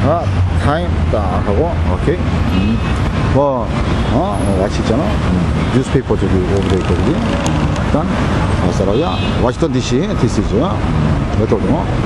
타임 딱 하고 오케이. 같이 있잖아. 뉴스페이퍼 저기 오브레 있거든요. 일단 와시턴 DC, this is 메토드.